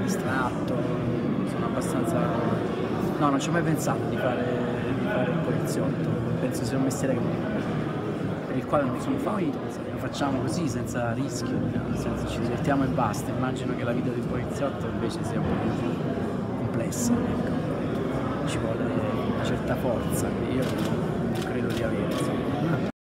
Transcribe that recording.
distratto, sono abbastanza... No, non ci ho mai pensato di fare il poliziotto, penso sia un mestiere per il quale non sono favorito, lo facciamo così, senza rischio, nel senso ci divertiamo e basta. Immagino che la vita del poliziotto invece sia un po' più complessa, ecco. Ci vuole una certa forza che io non credo di avere, insomma.